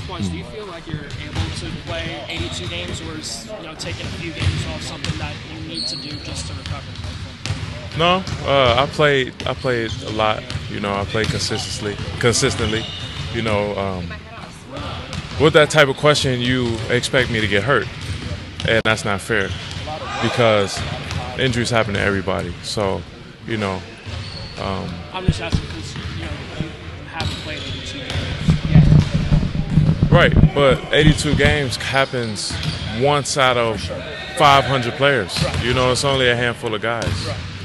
health-wise, do you feel like you're able to play 82 games, or is taking a few games off something that you need to do just to recover? No, I played a lot. I played consistently. With that type of question, you expect me to get hurt, and that's not fair because injuries happen to everybody. So, I'm just asking because you haven't played 82 games yet. Right, but 82 games happens once out of 500 players. It's only a handful of guys.